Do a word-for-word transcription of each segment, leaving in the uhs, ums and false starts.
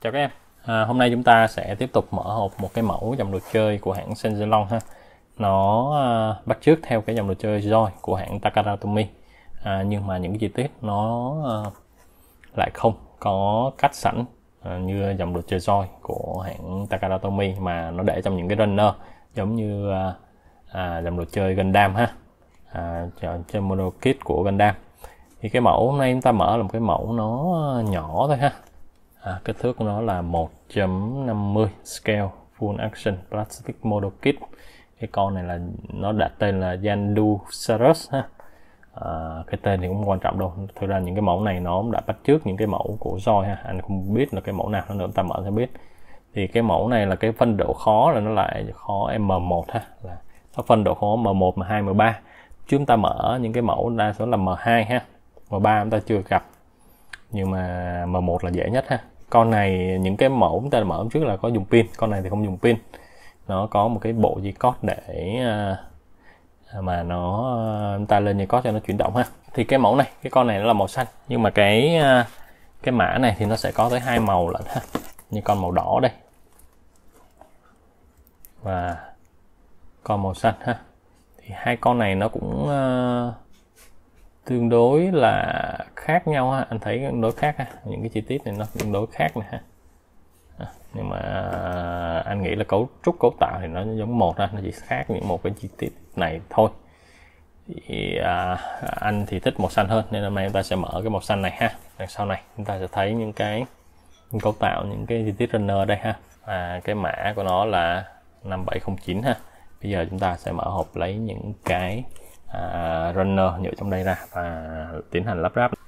Chào các em, à, hôm nay chúng ta sẽ tiếp tục mở hộp một cái mẫu dòng đồ chơi của hãng Shenlong ha. Nó à, bắt chước theo cái dòng đồ chơi Joy của hãng Takara Tomy, à, nhưng mà những cái chi tiết nó à, lại không có cắt sẵn à, như dòng đồ chơi Joy của hãng Takara Tomy, mà nó để trong những cái runner giống như à, à, dòng đồ chơi Gundam ha, à, chơi model kit của Gundam. Thì cái mẫu hôm nay chúng ta mở là một cái mẫu nó nhỏ thôi ha. À, kích thước của nó là một chấm năm mươi scale full action plastic model kit. Cái con này là nó đặt tên là Yandusaurus ha. À, cái tên thì cũng không quan trọng đâu. Thực ra những cái mẫu này nó đã bắt chước những cái mẫu của Joy ha. Anh không biết là cái mẫu nào nữa, ta mở sẽ biết. Thì cái mẫu này là cái phân độ khó là nó lại khó M một ha, là nó phân độ khó M một, M hai, M ba. Chúng ta mở những cái mẫu đa số là M hai ha. M ba chúng ta chưa gặp, nhưng mà M một là dễ nhất ha. Con này những cái mẫu chúng ta mở trước là có dùng pin, con này thì không dùng pin. Nó có một cái bộ dây cót để uh, mà nó chúng ta lên dây cót cho nó chuyển động ha. Thì cái mẫu này, cái con này nó là màu xanh, nhưng mà cái uh, cái mã này thì nó sẽ có tới hai màu lận ha, như con màu đỏ đây và con màu xanh ha. Thì hai con này nó cũng uh, tương đối là khác nhau ha, anh thấy tương đối khác ha, những cái chi tiết này nó tương đối khác này ha. À, nhưng mà anh nghĩ là cấu trúc cấu tạo thì nó giống một ha, nó chỉ khác những một cái chi tiết này thôi. Thì à, anh thì thích màu xanh hơn nên hôm nay chúng ta sẽ mở cái màu xanh này ha. Đằng sau này chúng ta sẽ thấy những cái những cấu tạo, những cái chi tiết runner đây ha. Và cái mã của nó là năm bảy không chín ha. Bây giờ chúng ta sẽ mở hộp lấy những cái À, runner nhựa trong đây ra và tiến hành lắp ráp.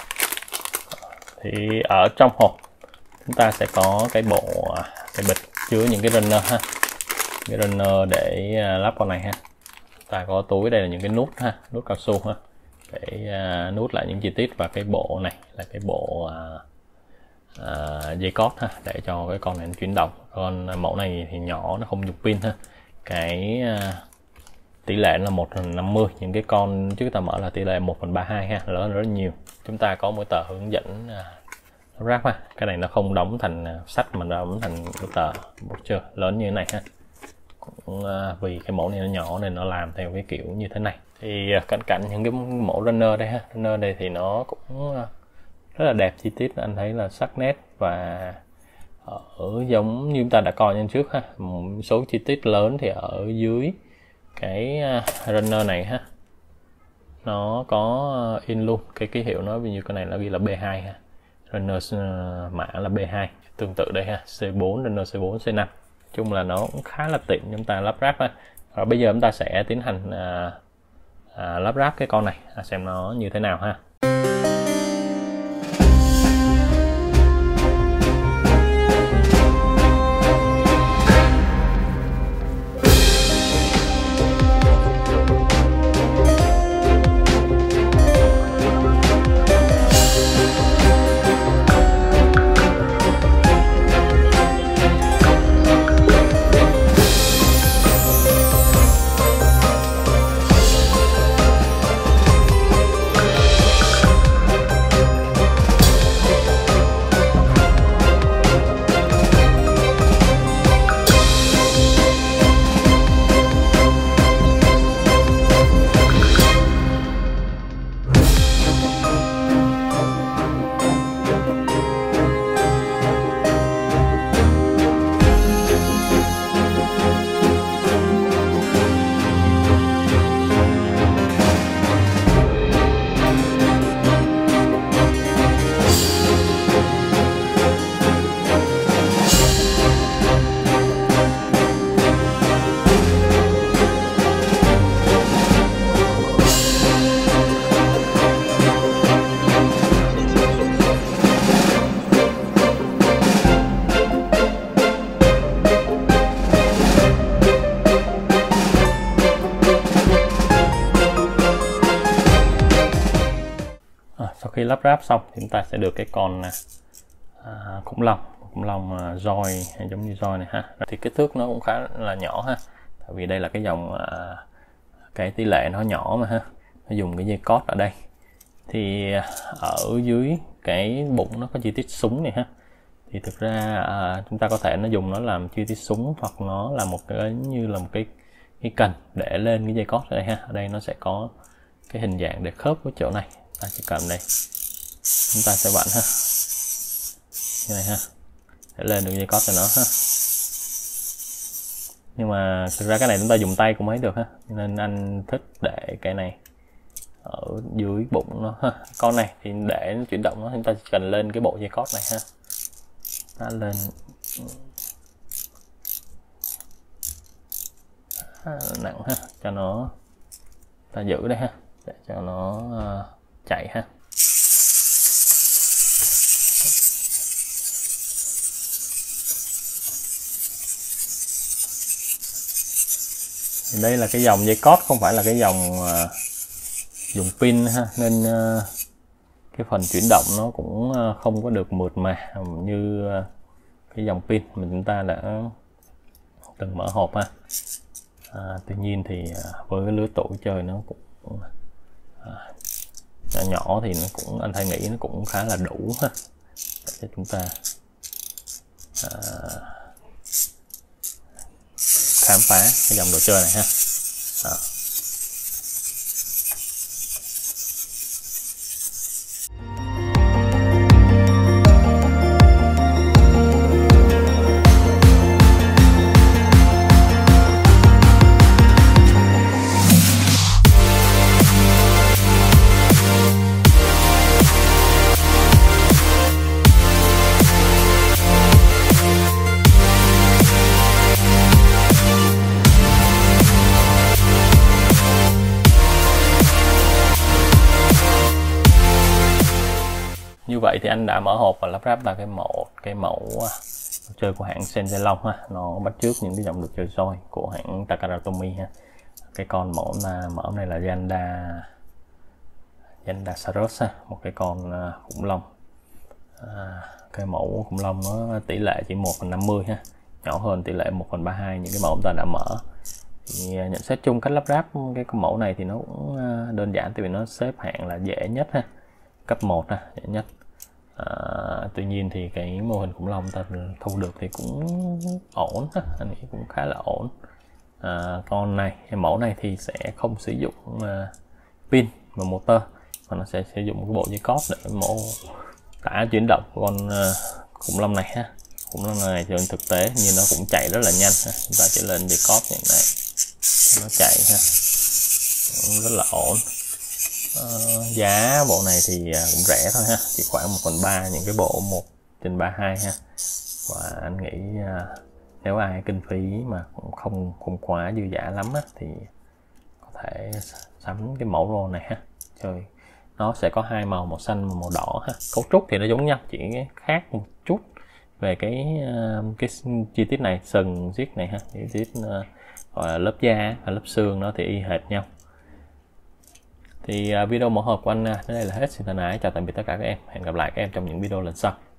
Thì ở trong hộp chúng ta sẽ có cái bộ cái bịch chứa những cái runner ha, cái runner để uh, lắp con này ha. Ta có túi, đây là những cái nút ha, nút cao su ha, để uh, nút lại những chi tiết, và cái bộ này là cái bộ uh, uh, dây cót ha, để cho cái con này nó chuyển động. Còn mẫu này thì nhỏ, nó không dùng pin ha. Cái uh, tỷ lệ là một phần năm mươi, những cái con trước ta mở là tỷ lệ một phần ba mươi hai ha, lớn rất nhiều. Chúng ta có một tờ hướng dẫn uh, ráp ha, cái này nó không đóng thành uh, sách mà nó đóng thành một tờ booster lớn như thế này ha. Cũng uh, vì cái mẫu này nó nhỏ nên nó làm theo cái kiểu như thế này. Thì uh, cạnh cạnh những cái mẫu runner đây ha, runner đây thì nó cũng uh, rất là đẹp, chi tiết anh thấy là sắc nét, và ở giống như chúng ta đã coi lên trước ha. Một số chi tiết lớn thì ở dưới cái runner này ha, nó có in luôn cái ký hiệu nó, ví dụ cái này nó ghi là B hai ha, runner mã là B hai, tương tự đây ha, C bốn, runner C bốn, C năm. Chung là nó cũng khá là tiện chúng ta lắp ráp ha. Rồi bây giờ chúng ta sẽ tiến hành à, à, lắp ráp cái con này, à, xem nó như thế nào ha. Khi lắp ráp xong thì chúng ta sẽ được cái con à, khủng long khủng long à, Joy hay giống như Joy này ha. Thì kích thước nó cũng khá là nhỏ ha, tại vì đây là cái dòng à, cái tỷ lệ nó nhỏ mà ha, nó dùng cái dây cót ở đây. Thì ở dưới cái bụng nó có chi tiết súng này ha, thì thực ra à, chúng ta có thể nó dùng nó làm chi tiết súng, hoặc nó là một cái như là một cái cái cần để lên cái dây cót đây ha. Ở đây nó sẽ có cái hình dạng để khớp với chỗ này, ta chỉ cần đây chúng ta sẽ vặn ha, như này ha, để lên được dây cót cho nó ha. Nhưng mà thực ra cái này chúng ta dùng tay cũng mấy được ha, nên anh thích để cái này ở dưới bụng nó ha. Con này thì để nó chuyển động nó, chúng ta chỉ cần lên cái bộ dây cót này ha, ta lên à, nặng ha, cho nó ta giữ đây ha, để cho nó uh, chạy ha. Thì đây là cái dòng dây cót, không phải là cái dòng uh, dùng pin ha, nên uh, cái phần chuyển động nó cũng uh, không có được mượt mà như uh, cái dòng pin mà chúng ta đã từng mở hộp ha. À, tuy nhiên thì uh, với cái lứa tuổi chơi nó cũng uh, nhỏ nhỏ thì nó cũng, anh thấy nghĩ nó cũng khá là đủ ha, để cho chúng ta uh, khám phá cái dòng đồ chơi này ha. À. Như vậy thì anh đã mở hộp và lắp ráp ra cái mẫu cái mẫu đồ chơi của hãng Senzalong ha. Nó bắt chước những cái dòng đồ chơi roi của hãng Takara Tomy ha. Cái con mẫu là mẫu này là Yanda Yanda Saros ha, một cái con khủng long. À, cái mẫu khủng long nó tỷ lệ chỉ một phần năm mươi ha, nhỏ hơn tỷ lệ một phần ba mươi hai những cái mẫu chúng ta đã mở. Thì nhận xét chung cách lắp ráp cái con mẫu này thì nó cũng đơn giản, tại vì nó xếp hạng là dễ nhất ha, cấp một ha, dễ nhất. À, tuy nhiên thì cái mô hình khủng long ta thu được thì cũng ổn ha, anh nghĩ cũng khá là ổn. À, con này cái mẫu này thì sẽ không sử dụng uh, pin và motor, mà nó sẽ sử dụng một cái bộ dây cót để mô tả chuyển động của con uh, khủng long này ha. Khủng long này trên thực tế như nó cũng chạy rất là nhanh ha. Chúng ta chỉ lên dây cót như này nó chạy ha, cũng rất là ổn. Uh, giá bộ này thì cũng rẻ thôi ha, chỉ khoảng một phần ba những cái bộ một trên ba mươi hai ha. Và anh nghĩ uh, nếu ai kinh phí mà cũng không không quá dư dả lắm á, thì có thể sắm cái mẫu rô này ha. Chơi nó sẽ có hai màu, màu xanh và màu đỏ ha. Cấu trúc thì nó giống nhau, chỉ khác một chút về cái uh, cái chi tiết này, sừng giết này ha, chi tiết uh, gọi là lớp da và lớp xương nó thì y hệt nhau. Thì uh, video mở hộp của anh uh, đến đây là hết. Xin thân ái chào tạm biệt tất cả các em, hẹn gặp lại các em trong những video lần sau.